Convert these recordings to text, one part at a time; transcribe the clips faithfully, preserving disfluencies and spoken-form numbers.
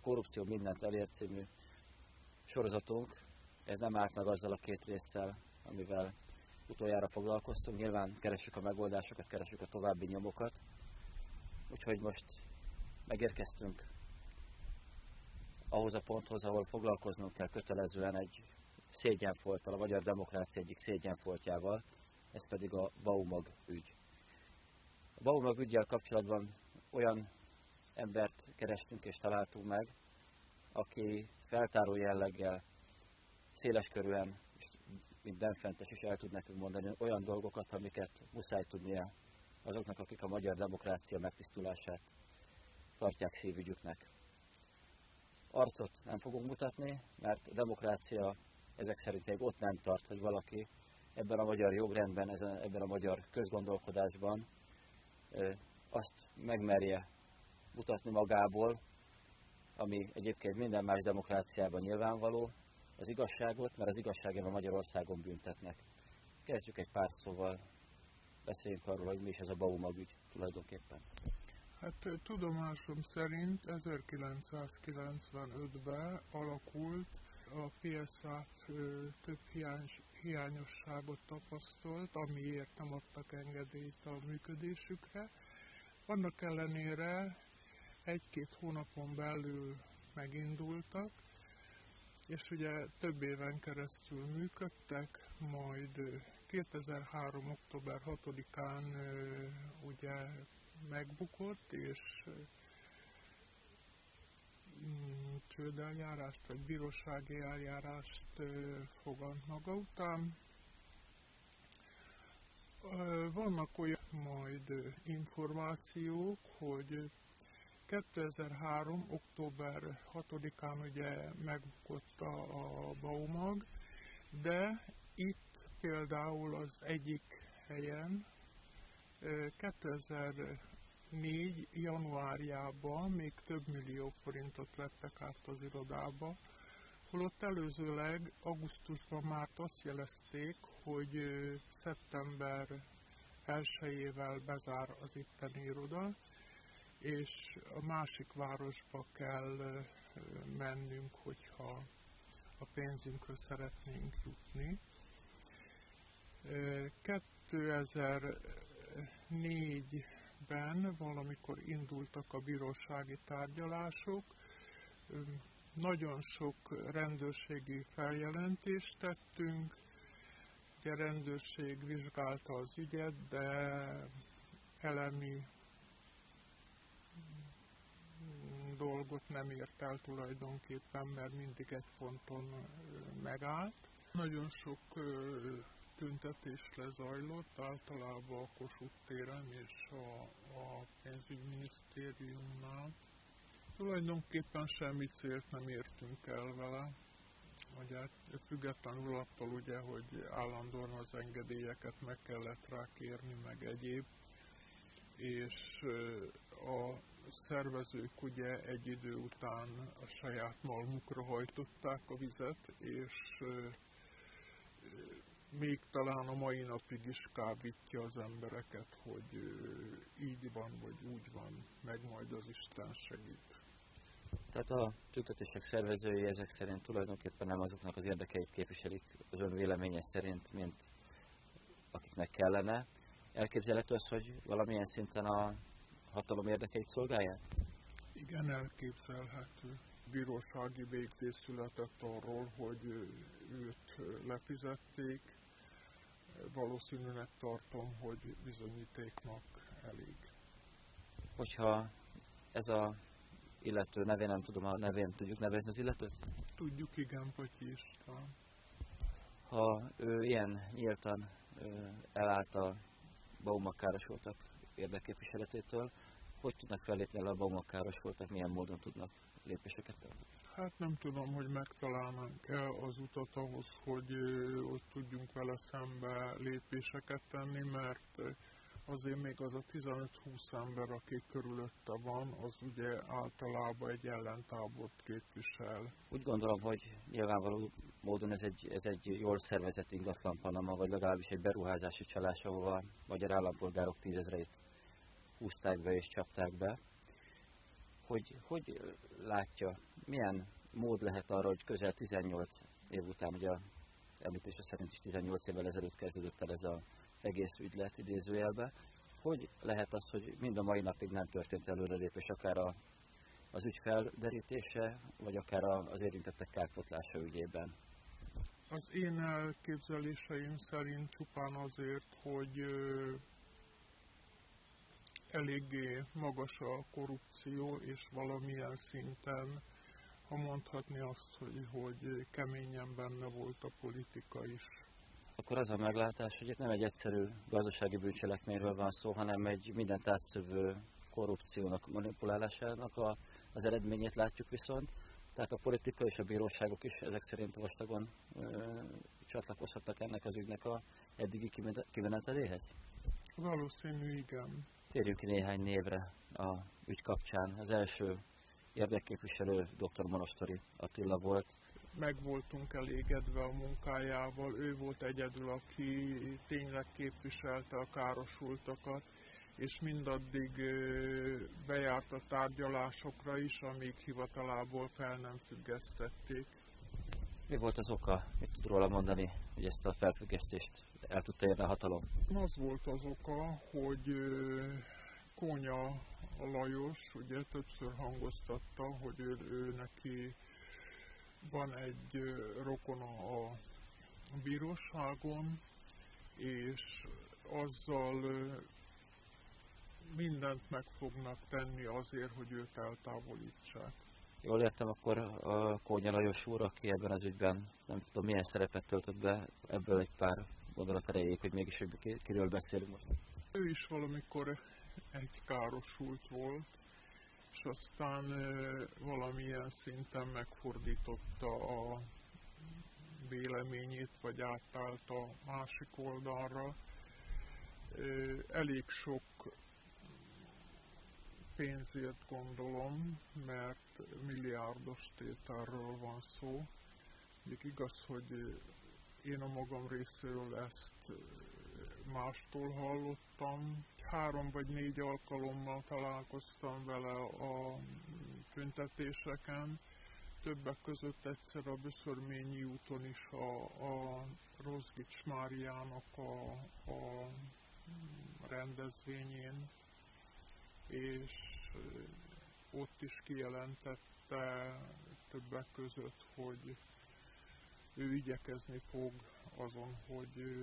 Korrupció mindent elér című sorozatunk, ez nem állt meg azzal a két résszel, amivel utoljára foglalkoztunk. Nyilván keressük a megoldásokat, keressük a további nyomokat. Úgyhogy most megérkeztünk ahhoz a ponthoz, ahol foglalkoznunk kell kötelezően egy szégyenfolttal, a magyar demokrácia egyik szégyenfoltjával, ez pedig a Baumag ügy. A Baumag üggyel kapcsolatban olyan embert kerestünk és találtunk meg, aki feltáró jelleggel, széleskörűen, mint benfentes is el tud nekünk mondani olyan dolgokat, amiket muszáj tudnia azoknak, akik a magyar demokrácia megtisztulását tartják szívügyüknek. Arcot nem fogunk mutatni, mert a demokrácia ezek szerint még ott nem tart, hogy valaki ebben a magyar jogrendben, ebben a magyar közgondolkodásban azt megmerje mutatni magából, ami egyébként minden más demokráciában nyilvánvaló, az igazságot, mert az igazságban Magyarországon büntetnek. Kezdjük egy pár szóval, beszéljünk arról, hogy mi is ez a Baumag ügy tulajdonképpen. Hát tudomásom szerint ezerkilencszázkilencvenötben alakult, a pé es á több hiány, hiányosságot tapasztalt, amiért nem adtak engedélyt a működésükre. Annak ellenére egy-két hónapon belül megindultak, és ugye több éven keresztül működtek, majd kétezer-három. október hatodikán ugye megbukott, és csődeljárást vagy bírósági eljárást fogant maga után. Vannak olyan majd információk, hogy kétezer-három. október hatodikán ugye megbukott a, a Baumag, de itt például az egyik helyen kétezer-négy. januárjában még több millió forintot vettek át az irodába, holott előzőleg augusztusban már azt jelezték, hogy szeptember elsejével bezár az itteni iroda, és a másik városba kell mennünk, hogyha a pénzünkhöz szeretnénk jutni. kétezer-négyben valamikor indultak a bírósági tárgyalások, nagyon sok rendőrségi feljelentést tettünk, a rendőrség vizsgálta az ügyet, de elemi dolgot nem ért el tulajdonképpen, mert mindig egy ponton megállt. Nagyon sok tüntetés lezajlott, általában a Kossuth téren és a, a pénzügyminisztériumnál. Tulajdonképpen semmi célt nem értünk el vele, ugye függetlenül attól ugye, hogy állandóan az engedélyeket meg kellett rá kérni, meg egyéb, és a szervezők ugye egy idő után a saját malmukra hajtották a vizet, és még talán a mai napig is kábítja az embereket, hogy így van, vagy úgy van, meg majd az Isten segít. Tehát a tüntetések szervezői ezek szerint tulajdonképpen nem azoknak az érdekeit képviselik az ön véleménye szerint, mint akiknek kellene. Elképzelhető az, hogy valamilyen szinten a hatalom érdekeit szolgálják? Igen, elképzelhető. Bírósági végzés született arról, hogy őt lefizették. Valószínűleg tartom, hogy bizonyítéknak elég. Hogyha ez a illető nevén, nem tudom a nevén, tudjuk nevezni az illetőt? Tudjuk, igen, Patyi István. Ha ő ilyen nyíltan elállt a Baumag károsultak érdekképviseletétől, hogy tudnak fellépni el a Baumag károsultak, milyen módon tudnak lépéseket tenni? Hát nem tudom, hogy megtalálnánk-e az utat ahhoz, hogy ott tudjunk vele szembe lépéseket tenni, mert azért még az a tizenöt-húsz ember, aki körülötte van, az ugye általában egy ellentábort képvisel. Úgy gondolom, hogy nyilvánvaló módon ez egy, ez egy jól szervezett ingatlan Panama, vagy legalábbis egy beruházási csalás, ahova magyar állampolgárok tízezreit húzták be és csapták be. Hogy, hogy látja milyen mód lehet arra, hogy közel tizennyolc év után, ugye a említése szerint is tizennyolc évvel ezelőtt kezdődött el ez az egész ügylet idézőjelbe, hogy lehet az, hogy mind a mai napig nem történt előrelépés, akár a, az ügy felderítése, vagy akár az érintettek kárpótlása ügyében? Az én elképzeléseim szerint csupán azért, hogy eléggé magas a korrupció, és valamilyen szinten, ha mondhatni azt, hogy, hogy keményen benne volt a politika is. Akkor az a meglátás, hogy itt nem egy egyszerű gazdasági bűncselekményről van szó, hanem egy mindent átszövő korrupciónak, manipulálásának a, az eredményét látjuk viszont. Tehát a politika és a bíróságok is ezek szerint vastagon ö, csatlakozhatnak ennek az ügynek a eddigi kimeneteléhez? Valószínű, igen. Térjünk ki néhány névre a ügy kapcsán. Az első érdekképviselő dr. Monostori Attila volt. Meg voltunk elégedve a munkájával, ő volt egyedül, aki tényleg képviselte a károsultakat, és mindaddig bejárt a tárgyalásokra is, amíg hivatalából fel nem függesztették. Mi volt az oka, mit tud róla mondani, hogy ezt a felfüggesztést el tudta érni a hatalom? Az volt az oka, hogy Kónya Lajos ugye többször hangoztatta, hogy ő, ő neki van egy rokona a bíróságon, és azzal mindent meg fognak tenni azért, hogy őt eltávolítsák. Jól értem, akkor a Kónya Lajos úr, aki ebben az ügyben nem tudom milyen szerepet töltött be, ebből egy pár gondolat erejéig, hogy mégis hogy kiről beszélünk most. Ő is valamikor egy károsult volt, és aztán valamilyen szinten megfordította a véleményét, vagy átállt a másik oldalra. Elég sok pénzért gondolom, mert milliárdos tételről van szó. Még igaz, hogy én a magam részéről ezt mástól hallottam. Három vagy négy alkalommal találkoztam vele a tüntetéseken. Többek között egyszer a Böszörményi úton is a, a Rozgics Máriának a, a rendezvényén, és ott is kijelentette többek között, hogy ő igyekezni fog azon, hogy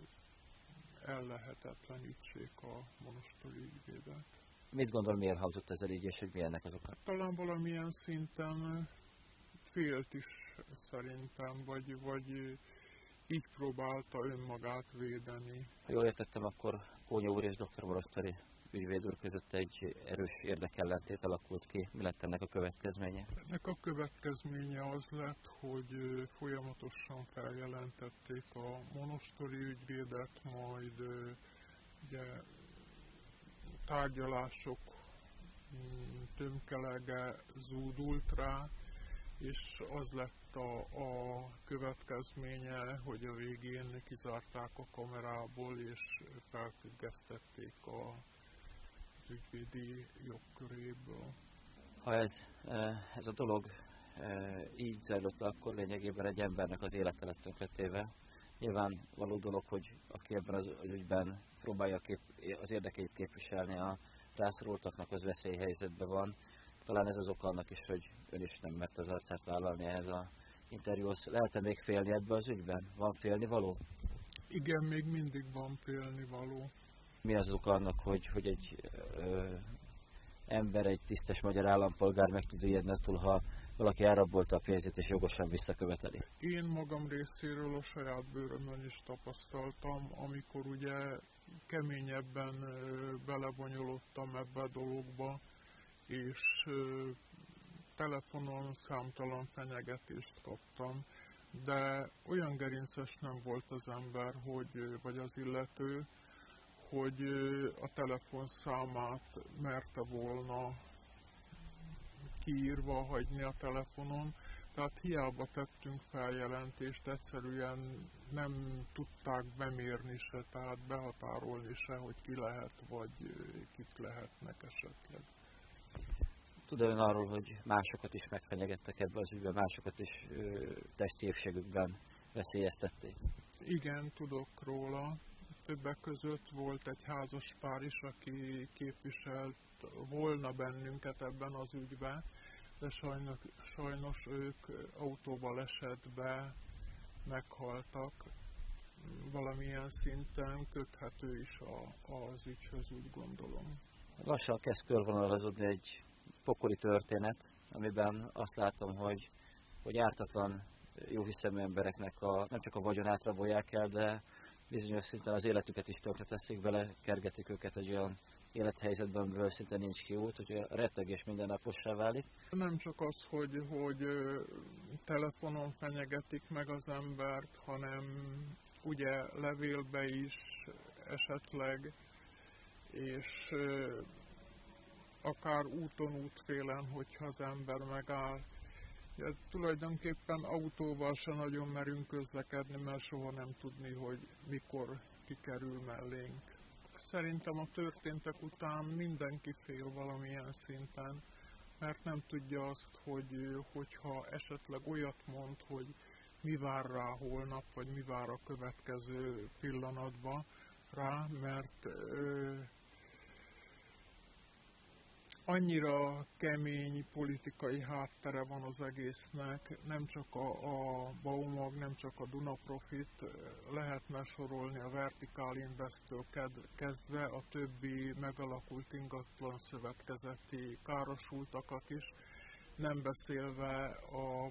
ellehetetlenítsék a monostori ügyvédet. Mit gondol, miért hangzott ez el így, és hogy mi ennek az oka? Talán valamilyen szinten félt is szerintem, vagy, vagy így próbálta önmagát védeni. Ha jól értettem, akkor Kónya úr és dr. Monostori ügyvéd úr között egy erős érdekellentét alakult ki. Mi lett ennek a következménye? Ennek a következménye az lett, hogy folyamatosan feljelentették a monostori ügyvédet, majd ugye, tárgyalások tömkelege zúdult rá, és az lett a, a következménye, hogy a végén kizárták a kamerából, és felfüggesztették a ügyvédi jogköréből. Ha ez, ez a dolog így zajlott le, akkor lényegében egy embernek az élete lett tönkretéve. Nyilván való dolog, hogy aki ebben az ügyben próbálja kép, az érdekeit képviselni a rászorultaknak, az veszélyhelyzetben van. Talán ez az oka annak is, hogy ön is nem mert az arcát vállalni ehhez az interjúhoz. Lehet-e még félni ebben az ügyben? Van félnivaló? Igen, még mindig van félnivaló. Mi az oka annak, hogy, hogy egy ö, ember, egy tisztes magyar állampolgár meg tud ijedni attól, ha valaki elrabolta a pénzét és jogosan visszaköveteli? Én magam részéről a saját bőrömön is tapasztaltam, amikor ugye keményebben belebonyolódtam ebbe a dologba, és telefonon számtalan fenyegetést kaptam, de olyan gerinces nem volt az ember, hogy, vagy az illető, hogy a telefonszámát merte volna kiírva hagyni a telefonon. Tehát hiába tettünk feljelentést, egyszerűen nem tudták bemérni se, tehát behatárolni se, hogy ki lehet, vagy kik lehetnek esetleg. Tud-e ön arról, hogy másokat is megfenyegettek ebben az ügyben, másokat is ö, testi épségükben veszélyeztették? Igen, tudok róla. Többek között volt egy házas pár is, aki képviselt volna bennünket ebben az ügyben, de sajnos, sajnos ők autóbalesetbe meghaltak. Valamilyen szinten köthető is a, az ügyhöz, úgy gondolom. Lassan kezd körvonalazódni egy pokoli történet, amiben azt látom, hogy, hogy ártatlan, jóhiszemű embereknek a, nem csak a vagyonát rabolják el, de bizonyos szinten az életüket is tönkreteszik bele, kergetik őket egy olyan élethelyzetben, amiből szinte nincs kiút, hogy a rettegés mindennapossá válik. Nem csak az, hogy, hogy telefonon fenyegetik meg az embert, hanem ugye levélbe is esetleg, és akár úton, útfélen, hogyha az ember megáll. Ja, tulajdonképpen autóval se nagyon merünk közlekedni, mert soha nem tudni, hogy mikor kikerül mellénk. Szerintem a történtek után mindenki fél valamilyen szinten, mert nem tudja azt, hogy hogyha esetleg olyat mond, hogy mi vár rá holnap, vagy mi vár a következő pillanatban rá, mert ö, annyira kemény politikai háttere van az egésznek, nem csak a, a Baumag, nem csak a Duna Profit, lehetne sorolni a Vertical Invest-től kezdve a többi megalakult ingatlan szövetkezeti károsultakat is, nem beszélve a,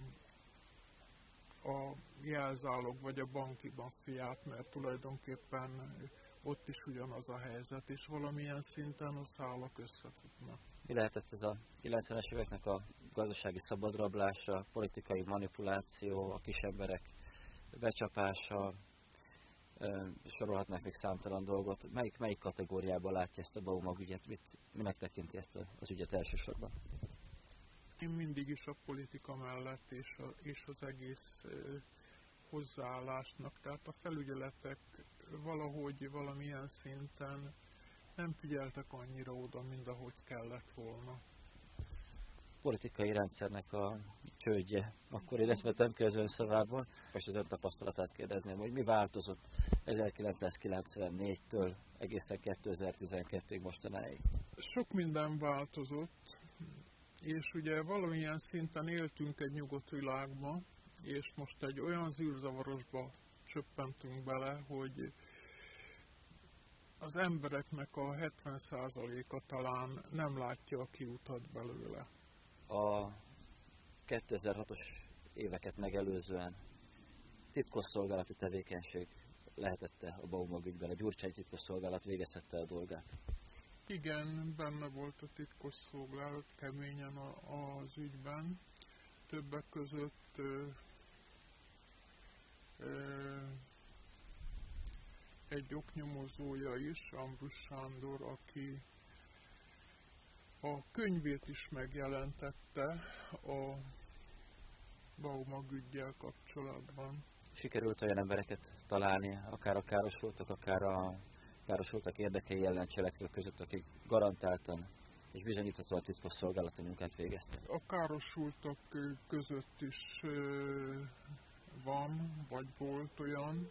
a jelzálog vagy a banki maffiát, mert tulajdonképpen ott is ugyanaz a helyzet, és valamilyen szinten a szálak összefutnak. Mi lehetett ez a kilencvenes éveknek a gazdasági szabadrablása, politikai manipuláció, a kisemberek becsapása, sorolhatnák még számtalan dolgot. Melyik, melyik kategóriában látja ezt a Baumag ügyet? Mit, minek tekinti ezt az ügyet elsősorban? Én mindig is a politika mellett és, a, és az egész hozzáállásnak, tehát a felügyeletek valahogy valamilyen szinten nem figyeltek annyira oda, mint ahogy kellett volna. A politikai rendszernek a csődje. Akkor érezvetem ki az ön szavából, és az ön tapasztalatát kérdezném, hogy mi változott ezerkilencszázkilencvennégytől egészen kétezer-tizenkettőig mostanáig? Sok minden változott, és ugye valamilyen szinten éltünk egy nyugodt világban, és most egy olyan zűrzavarosba csöppentünk bele, hogy az embereknek a hetven százaléka talán nem látja a kiutat belőle. A kétezer-hatos éveket megelőzően titkosszolgálati tevékenység lehetette a Baumag ügyben, a Gyurcsány titkosszolgálat végezhette a dolgát? Igen, benne volt a titkosszolgálat keményen az ügyben. Többek között ö, ö, egy oknyomozója is, Ambrus Sándor, aki a könyvét is megjelentette a Baumag üggyel kapcsolatban. Sikerült olyan embereket találni, akár a károsultak, akár a károsultak érdekei ellen cselekvők között, akik garantáltan és bizonyíthatóan titkosszolgálati munkát végeztek? A károsultak között is van, vagy volt olyan.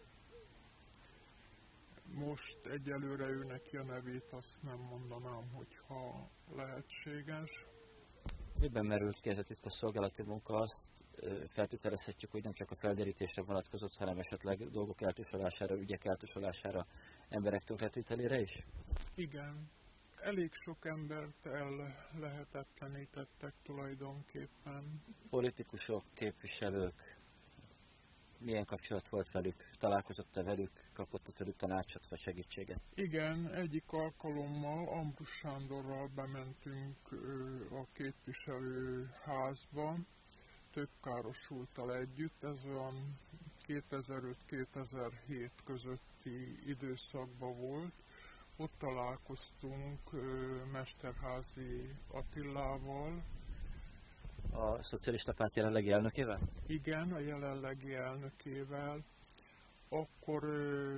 Most egyelőre ő neki a nevét azt nem mondanám, hogyha lehetséges. Miben merült ki ez a titkosszolgálati munka? Azt feltételezhetjük, hogy nem csak a felderítésre vonatkozott, hanem esetleg dolgok eltusolására, ügyek eltusolására, emberek tönkretételére is? Igen. Elég sok embert el lehetetlenítettek tulajdonképpen. Politikusok, képviselők, milyen kapcsolat volt velük? Találkozott-e velük? Kapott-e tőlük tanácsot vagy segítséget? Igen, egyik alkalommal Ambrus Sándorral bementünk a képviselőházba, több károsulttal együtt, ez olyan kétezer-öt-kétezer-hét közötti időszakban volt. Ott találkoztunk Mesterházy Attilával. A Szocialista Párt jelenlegi elnökével? Igen, a jelenlegi elnökével. Akkor ö,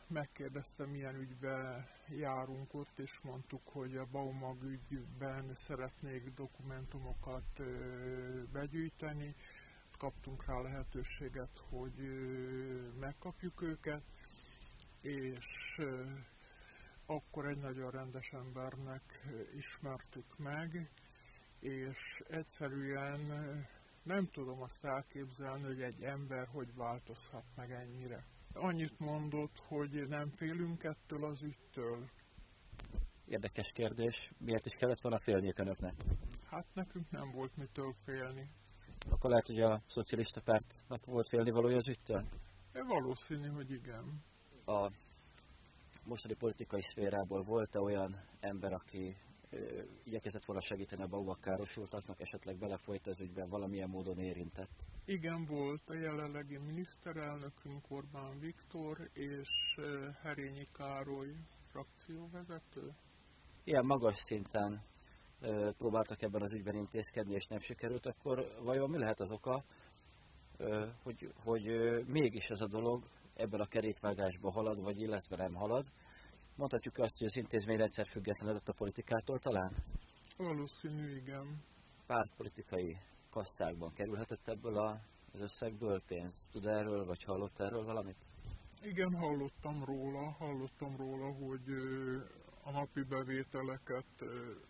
megkérdeztem, milyen ügyben járunk ott, és mondtuk, hogy a Baumag ügyben szeretnék dokumentumokat begyűjteni. Kaptunk rá lehetőséget, hogy megkapjuk őket, és akkor egy nagyon rendes embernek ismertük meg, és egyszerűen nem tudom azt elképzelni, hogy egy ember hogy változhat meg ennyire. Annyit mondott, hogy nem félünk ettől az ügytől. Érdekes kérdés. Miért is kellett volna félniük önöknek? Hát nekünk nem volt mitől félni. Akkor lehet, hogy a szocialista pártnak volt félnivalója az ügytől? Valószínű, hogy igen. A mostani politikai szférából volt-e olyan ember, aki ö, igyekezett volna segíteni a Baumag károsultaknak, esetleg belefolyt az ügyben, valamilyen módon érintett? Igen, volt a jelenlegi miniszterelnökünk Orbán Viktor és Herényi Károly frakcióvezető. Ilyen magas szinten ö, próbáltak ebben az ügyben intézkedni, és nem sikerült, akkor vajon mi lehet az oka, ö, hogy, hogy ö, mégis ez a dolog ebben a kerékvágásban halad, vagy illetve nem halad? Mondhatjuk azt, hogy az intézményrendszer függetlenedett a politikától talán? Valószínű, igen. Pártpolitikai kasszákban kerülhetett ebből az összegből pénz? Tud erről, vagy hallott erről valamit? Igen, hallottam róla, hallottam róla, hogy a napi bevételeket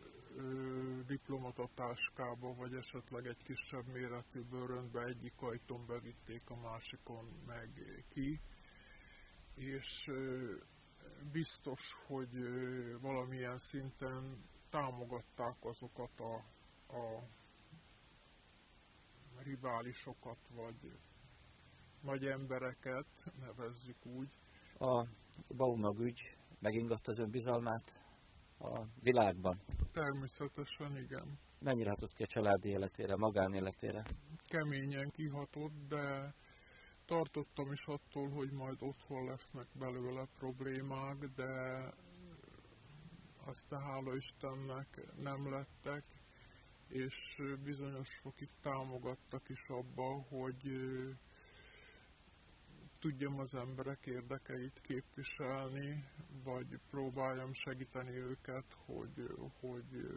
diplomatatáskába, vagy esetleg egy kisebb méretű bőrönbe egyik ajtón bevitték, a másikon meg ki. És biztos, hogy valamilyen szinten támogatták azokat a, a riválisokat, vagy nagy embereket, nevezzük úgy. A Baumag ügy megingatta az önbizalmát a világban? Természetesen igen. Mennyire hatott ki a családi életére, magánéletére? Keményen kihatott, de tartottam is attól, hogy majd otthon lesznek belőle problémák, de aztán hála Istennek nem lettek, és bizonyos fokig támogattak is abba, hogy tudjam az emberek érdekeit képviselni, vagy próbáljam segíteni őket, hogy, hogy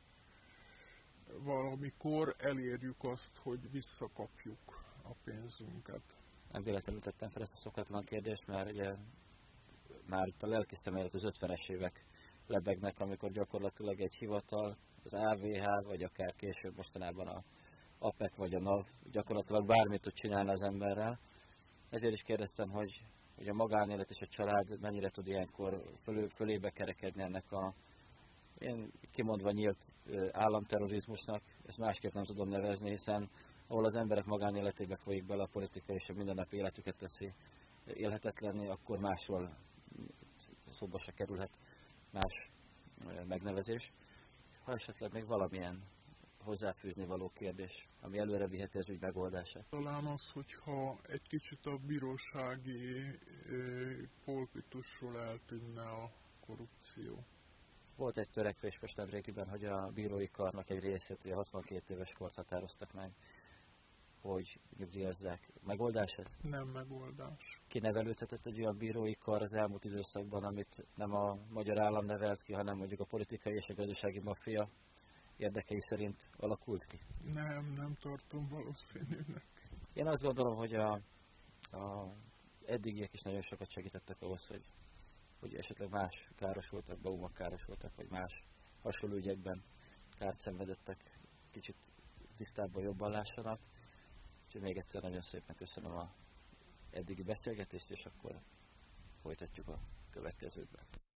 valamikor elérjük azt, hogy visszakapjuk a pénzünket. Nem véletlenül tettem fel ezt a szokatlan kérdést, mert ugye már itt a lelki szemlélet az ötvenes évek lebegnek, amikor gyakorlatilag egy hivatal, az á vé há, vagy akár később mostanában a á pé e ká vagy a NAV gyakorlatilag bármit tud csinálni az emberrel. Ezért is kérdeztem, hogy, hogy a magánélet és a család mennyire tud ilyenkor fölé, fölébe kerekedni ennek a én kimondva nyílt államterrorizmusnak, ezt másképp nem tudom nevezni, hiszen ahol az emberek magánéletébe folyik bele a politika és a mindennapi életüket teszi élhetetlenné, akkor máshol szóba se kerülhet más megnevezés. Ha esetleg még valamilyen hozzáfűzni való kérdés, ami előre viheti az ügy megoldását. Talán az, hogyha egy kicsit a bírósági pulpitusról eltűnne a korrupció. Volt egy törekvés most nemrégiben, hogy a bírói karnak egy részét, ugye hatvankét éves kort határoztak meg, hogy nyugdíjazzák. Megoldás ez? Nem megoldás. Kinevelődhetett egy olyan bírói kar az elmúlt időszakban, amit nem a magyar állam nevelt ki, hanem mondjuk a politikai és a gazdasági maffia érdekei szerint alakult ki? Nem, nem tartom valószínűnek. Én azt gondolom, hogy a, a eddigiek is nagyon sokat segítettek ahhoz, hogy, hogy esetleg más károsultak, Baumag károsultak, vagy más hasonló ügyekben kárt szenvedettek, kicsit tisztábban, jobban lássanak. Úgyhogy még egyszer nagyon szépen köszönöm a eddigi beszélgetést, és akkor folytatjuk a következőkben.